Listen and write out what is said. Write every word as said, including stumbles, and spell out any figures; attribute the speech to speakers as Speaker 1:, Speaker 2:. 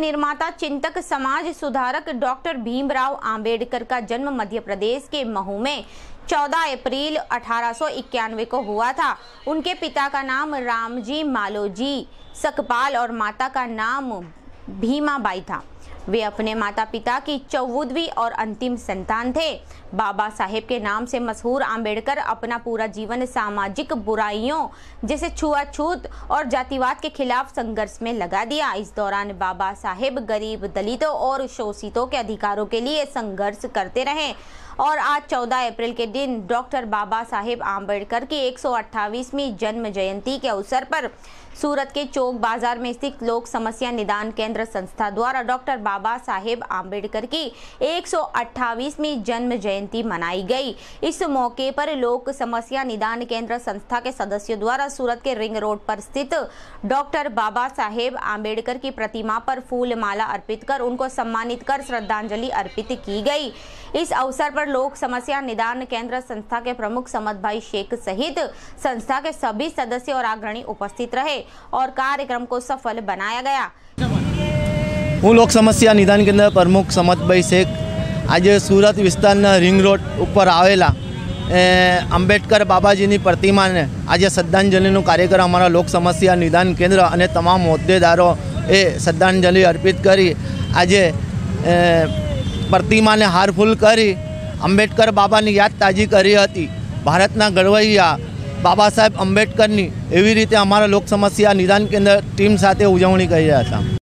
Speaker 1: निर्माता, चिंतक, समाज सुधारक डॉक्टर भीमराव आंबेडकर का जन्म मध्य प्रदेश के महू में चौदह अप्रैल अठारह सौ इक्यानवे को हुआ था। उनके पिता का नाम रामजी मालोजी सकपाल और माता का नाम भीमाबाई था। वे अपने माता पिता की चौदहवीं और अंतिम संतान थे। बाबा साहेब के नाम से मशहूर आंबेडकर अपना पूरा जीवन सामाजिक बुराइयों जैसे छुआछूत और जातिवाद के खिलाफ संघर्ष में लगा दिया। इस दौरान बाबा साहेब गरीब, दलितों और शोषितों के अधिकारों के लिए संघर्ष करते रहे और आज चौदह अप्रैल के दिन डॉक्टर बाबा साहेब आंबेडकर की एक सौ अट्ठाईसवीं जन्म जयंती के अवसर पर सूरत के चौक बाजार में स्थित लोक समस्या निदान केंद्र संस्था द्वारा डॉक्टर बाबा साहेब आंबेडकर की एक सौ अट्ठाईसवीं जन्म जयंती मनाई गई। इस मौके पर लोक समस्या निदान केंद्र संस्था के सदस्यों द्वारा सूरत के रिंग रोड पर स्थित डॉक्टर बाबा साहेब आंबेडकर की प्रतिमा पर फूल माला अर्पित कर उनको सम्मानित कर श्रद्धांजलि अर्पित की गई। इस अवसर पर लोक समस्या निदान केंद्र संस्था के प्रमुख समद भाई शेख सहित संस्था के सभी सदस्य और अग्रणी उपस्थित रहे और कार्यक्रम को सफल बनाया गया।
Speaker 2: हूँ लोक समस्या निदान केंद्र प्रमुख समद भाई शेख आज सूरत विस्तार रिंग रोड पर आवेला आंबेडकर बाबाजी प्रतिमा ने आज श्रद्धांजलि कार्यक्रम अमरा लोक समस्या निदान केंद्र और तमाम होद्देदारों ए श्रद्धांजलि अर्पित करी। आज प्रतिमा ने हारफूल करी आंबेडकर बाबा की याद ताजी करी हती। भारतना घड़वैया बाबा साहेब आंबेडकर एवी रीते अमरा लोक समस्या निदान केंद्र टीम साथे उजवणी करी रह्या था।